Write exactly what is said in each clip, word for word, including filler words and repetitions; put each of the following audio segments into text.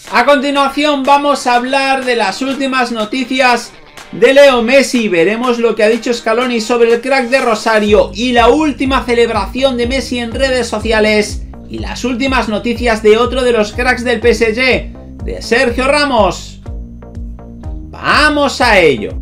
A continuación vamos a hablar de las últimas noticias de Leo Messi. Veremos lo que ha dicho Scaloni sobre el crack de Rosario y la última celebración de Messi en redes sociales y las últimas noticias de otro de los cracks del P S G, de Sergio Ramos. ¡Vamos a ello!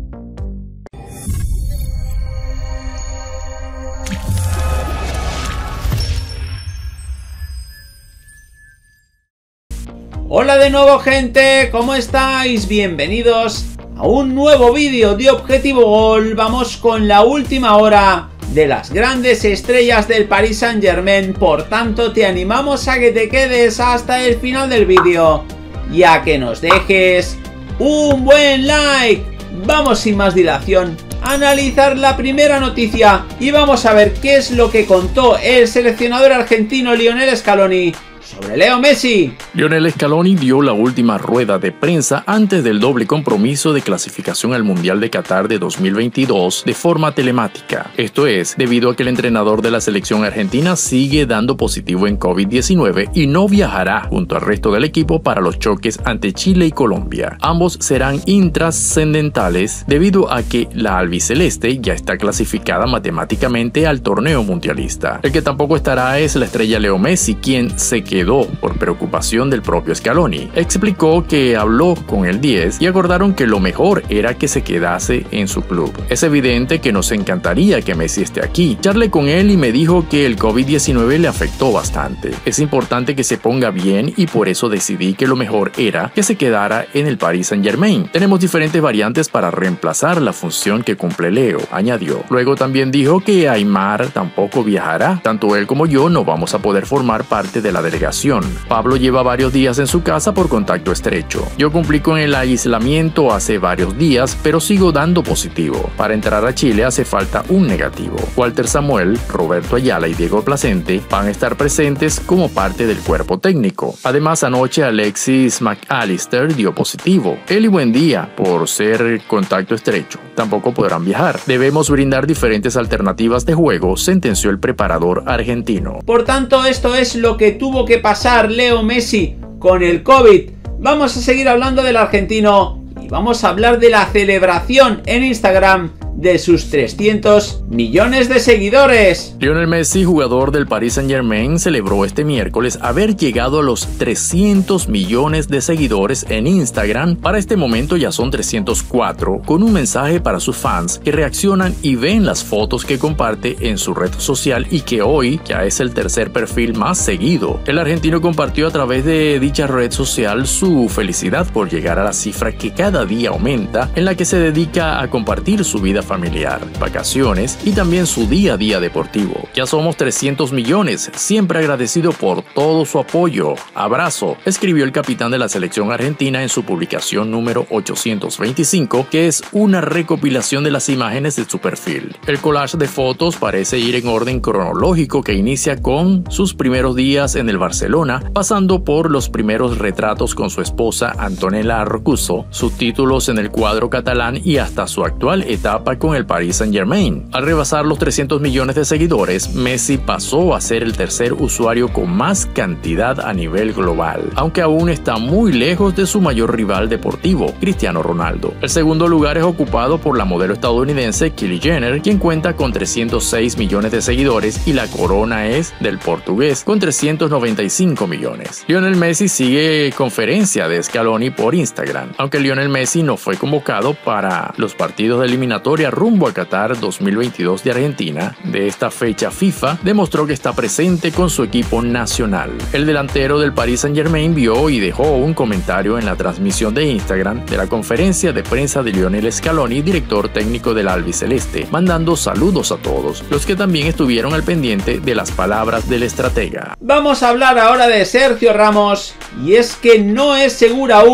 Hola de nuevo, gente, ¿cómo estáis? Bienvenidos a un nuevo vídeo de Objetivo Gol. Vamos con la última hora de las grandes estrellas del Paris Saint-Germain. Por tanto, te animamos a que te quedes hasta el final del vídeo y a que nos dejes un buen like. Vamos sin más dilación a analizar la primera noticia y vamos a ver qué es lo que contó el seleccionador argentino Lionel Scaloni sobre Leo Messi. Lionel Scaloni dio la última rueda de prensa antes del doble compromiso de clasificación al Mundial de Qatar de dos mil veintidós de forma telemática. Esto es, debido a que el entrenador de la selección argentina sigue dando positivo en COVID diecinueve y no viajará junto al resto del equipo para los choques ante Chile y Colombia. Ambos serán intrascendentales debido a que la albiceleste ya está clasificada matemáticamente al torneo mundialista. El que tampoco estará es la estrella Leo Messi, quien se quedó por preocupación del propio Scaloni. Explicó que habló con el diez y acordaron que lo mejor era que se quedase en su club. Es evidente que nos encantaría que Messi esté aquí. Charlé con él y me dijo que el COVID diecinueve le afectó bastante. Es importante que se ponga bien y por eso decidí que lo mejor era que se quedara en el Paris Saint-Germain. Tenemos diferentes variantes para reemplazar la función que cumple Leo, añadió. Luego también dijo que Aimar tampoco viajará. Tanto él como yo no vamos a poder formar parte de la delegación. Pablo lleva varios días en su casa por contacto estrecho. Yo cumplí con el aislamiento hace varios días, pero sigo dando positivo. Para entrar a Chile hace falta un negativo. Walter Samuel, Roberto Ayala y Diego Placente van a estar presentes como parte del cuerpo técnico. Además, anoche Alexis McAllister dio positivo. Él y Buendía, por ser contacto estrecho, tampoco podrán viajar. Debemos brindar diferentes alternativas de juego, sentenció el preparador argentino. Por tanto, esto es lo que tuvo que pasar Leo Messi con el COVID. Vamos a seguir hablando del argentino y vamos a hablar de la celebración en Instagram de sus trescientos millones de seguidores. Lionel Messi, jugador del Paris Saint-Germain, celebró este miércoles haber llegado a los trescientos millones de seguidores en Instagram. Para este momento ya son trescientos cuatro, con un mensaje para sus fans que reaccionan y ven las fotos que comparte en su red social y que hoy ya es el tercer perfil más seguido. El argentino compartió a través de dicha red social su felicidad por llegar a la cifra que cada día aumenta, en la que se dedica a compartir su vida familiar, vacaciones y también su día a día deportivo. Ya somos trescientos millones, siempre agradecido por todo su apoyo. Abrazo, escribió el capitán de la selección argentina en su publicación número ochocientos veinticinco, que es una recopilación de las imágenes de su perfil. El collage de fotos parece ir en orden cronológico que inicia con sus primeros días en el Barcelona, pasando por los primeros retratos con su esposa Antonella Roccuzzo, sus títulos en el cuadro catalán y hasta su actual etapa con el Paris Saint-Germain. Al rebasar los trescientos millones de seguidores, Messi pasó a ser el tercer usuario con más cantidad a nivel global, aunque aún está muy lejos de su mayor rival deportivo, Cristiano Ronaldo. El segundo lugar es ocupado por la modelo estadounidense Kylie Jenner, quien cuenta con trescientos seis millones de seguidores, y la corona es del portugués con trescientos noventa y cinco millones. Lionel Messi sigue conferencia de Scaloni por Instagram. Aunque Lionel Messi no fue convocado para los partidos de eliminatoria rumbo a Qatar dos mil veintidós de Argentina, de esta fecha FIFA, demostró que está presente con su equipo nacional. El delantero del Paris Saint-Germain vio y dejó un comentario en la transmisión de Instagram de la conferencia de prensa de Lionel Scaloni, director técnico del albiceleste, mandando saludos a todos los que también estuvieron al pendiente de las palabras del estratega. Vamos a hablar ahora de Sergio Ramos, y es que no es segura aún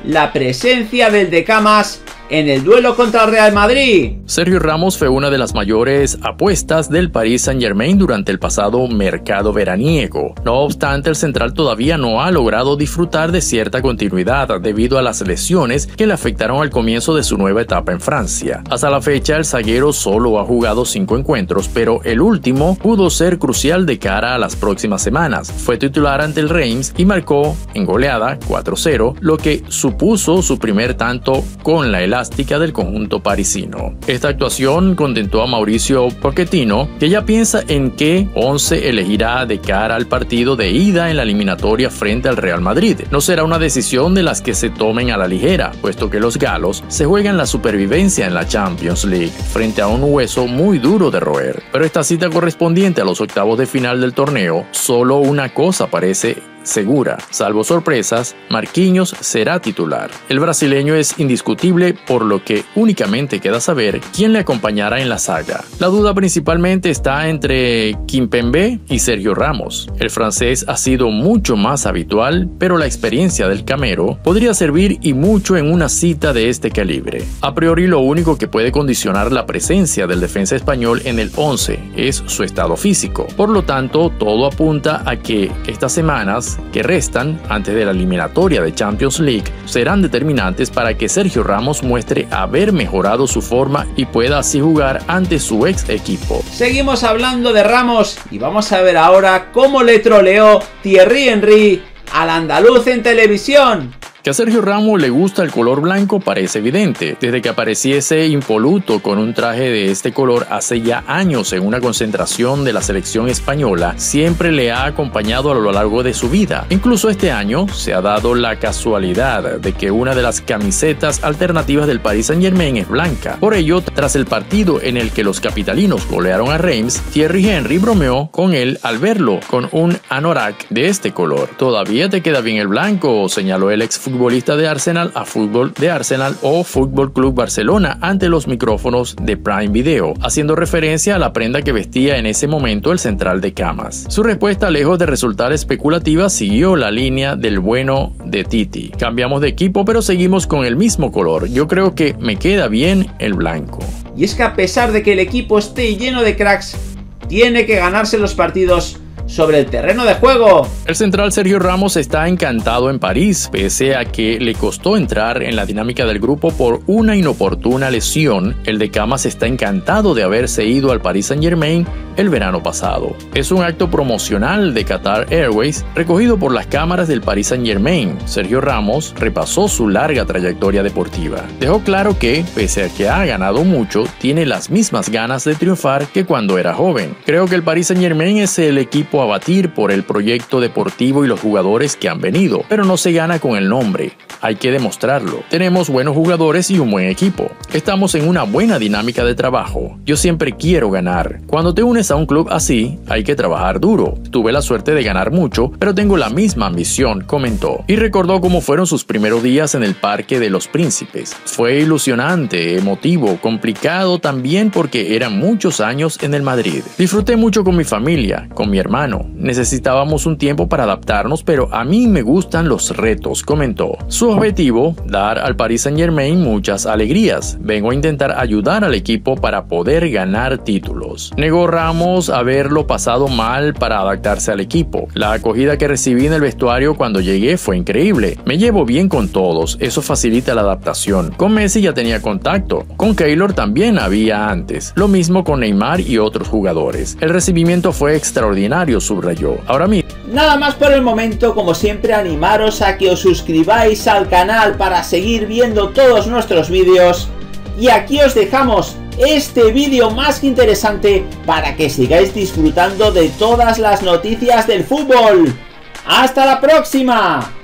la presencia del de Camas en el duelo contra el Real Madrid. Sergio Ramos fue una de las mayores apuestas del Paris Saint-Germain durante el pasado mercado veraniego. No obstante, el central todavía no ha logrado disfrutar de cierta continuidad debido a las lesiones que le afectaron al comienzo de su nueva etapa en Francia. Hasta la fecha, el zaguero solo ha jugado cinco encuentros, pero el último pudo ser crucial de cara a las próximas semanas. Fue titular ante el Reims y marcó en goleada cuatro cero, lo que supuso su primer tanto con la elástica del conjunto parisino. Esta actuación contentó a Mauricio Pochettino, que ya piensa en qué once elegirá de cara al partido de ida en la eliminatoria frente al Real Madrid. No será una decisión de las que se tomen a la ligera, puesto que los galos se juegan la supervivencia en la Champions League frente a un hueso muy duro de roer. Pero esta cita correspondiente a los octavos de final del torneo, solo una cosa parece segura: salvo sorpresas, Marquinhos será titular. El brasileño es indiscutible, por lo que únicamente queda saber quién le acompañará en la saga. La duda principalmente está entre Kimpembe y Sergio Ramos. El francés ha sido mucho más habitual, pero la experiencia del camero podría servir y mucho en una cita de este calibre. A priori, lo único que puede condicionar la presencia del defensa español en el once es su estado físico. Por lo tanto, todo apunta a que estas semanas que restan antes de la eliminatoria de Champions League serán determinantes para que Sergio Ramos muestre haber mejorado su forma y pueda así jugar ante su ex equipo. Seguimos hablando de Ramos y vamos a ver ahora cómo le troleó Thierry Henry al andaluz en televisión. Que a Sergio Ramos le gusta el color blanco parece evidente. Desde que apareciese impoluto con un traje de este color hace ya años en una concentración de la selección española, siempre le ha acompañado a lo largo de su vida. Incluso este año se ha dado la casualidad de que una de las camisetas alternativas del Paris Saint-Germain es blanca. Por ello, tras el partido en el que los capitalinos golearon a Reims, Thierry Henry bromeó con él al verlo con un anorak de este color. ¿Todavía te queda bien el blanco?, señaló el ex futbolista de Arsenal a Fútbol de Arsenal o Fútbol Club Barcelona ante los micrófonos de Prime Video, haciendo referencia a la prenda que vestía en ese momento el central de Camas. Su respuesta, lejos de resultar especulativa, siguió la línea del bueno de Titi: cambiamos de equipo pero seguimos con el mismo color, yo creo que me queda bien el blanco. Y es que a pesar de que el equipo esté lleno de cracks, tiene que ganarse los partidos sobre el terreno de juego. El central Sergio Ramos está encantado en París, pese a que le costó entrar en la dinámica del grupo por una inoportuna lesión. El de Camas está encantado de haberse ido al Paris Saint-Germain el verano pasado. Es un acto promocional de Qatar Airways recogido por las cámaras del Paris Saint-Germain. Sergio Ramos repasó su larga trayectoria deportiva. Dejó claro que, pese a que ha ganado mucho, tiene las mismas ganas de triunfar que cuando era joven. Creo que el Paris Saint-Germain es el equipo a batir por el proyecto deportivo y los jugadores que han venido, pero no se gana con el nombre, hay que demostrarlo. Tenemos buenos jugadores y un buen equipo. Estamos en una buena dinámica de trabajo. Yo siempre quiero ganar. Cuando te unes a un club así, hay que trabajar duro. Tuve la suerte de ganar mucho, pero tengo la misma ambición, comentó. Y recordó cómo fueron sus primeros días en el Parque de los Príncipes. Fue ilusionante, emotivo, complicado también porque eran muchos años en el Madrid. Disfruté mucho con mi familia, con mi hermano. Necesitábamos un tiempo para adaptarnos, pero a mí me gustan los retos, comentó. Su objetivo, dar al Paris Saint-Germain muchas alegrías. Vengo a intentar ayudar al equipo para poder ganar títulos. Negó Ramos haberlo pasado mal para adaptarse al equipo. La acogida que recibí en el vestuario cuando llegué fue increíble. Me llevo bien con todos, eso facilita la adaptación. Con Messi ya tenía contacto. Con Keylor también había antes. Lo mismo con Neymar y otros jugadores. El recibimiento fue extraordinario, subrayó. Ahora mismo. Nada más por el momento, como siempre animaros a que os suscribáis al canal para seguir viendo todos nuestros vídeos. Y aquí os dejamos este vídeo más que interesante para que sigáis disfrutando de todas las noticias del fútbol. ¡Hasta la próxima!